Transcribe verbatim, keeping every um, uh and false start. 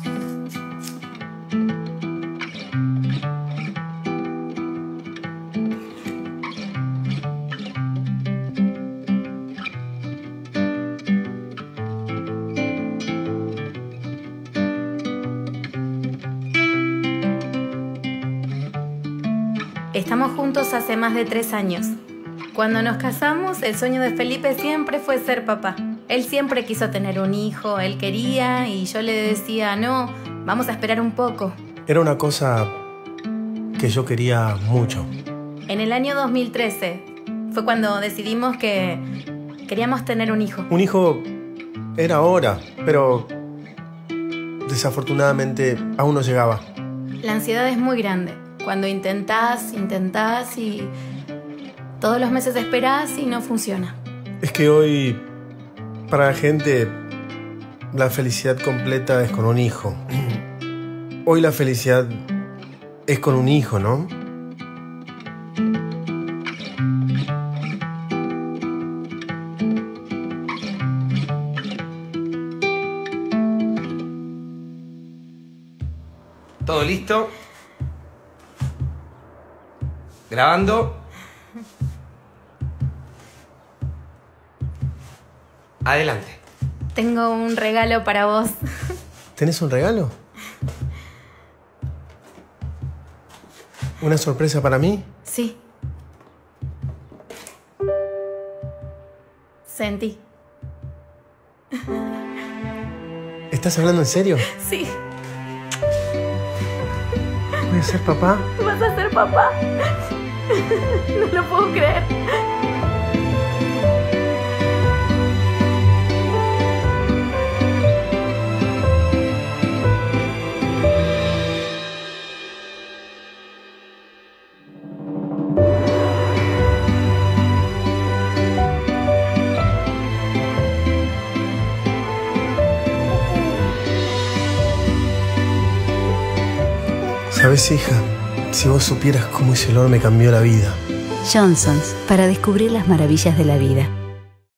Estamos juntos hace más de tres años. Cuando nos casamos, el sueño de Felipe siempre fue ser papá. Él siempre quiso tener un hijo, él quería y yo le decía, no, vamos a esperar un poco. Era una cosa que yo quería mucho. En el año dos mil trece fue cuando decidimos que queríamos tener un hijo. Un hijo era ahora, pero desafortunadamente aún no llegaba. La ansiedad es muy grande. Cuando intentás, intentás y todos los meses esperás y no funciona. Es que hoy, para la gente, la felicidad completa es con un hijo. Hoy la felicidad es con un hijo, ¿no? ¿Todo listo? Grabando. Adelante. Tengo un regalo para vos. ¿Tenés un regalo? ¿Una sorpresa para mí? Sí. Sentí. ¿Estás hablando en serio? Sí. ¿Voy a ser papá? ¿Vas a ser papá? No lo puedo creer. ¿Sabes, hija? Si vos supieras cómo ese olor me cambió la vida. Johnson's, para descubrir las maravillas de la vida.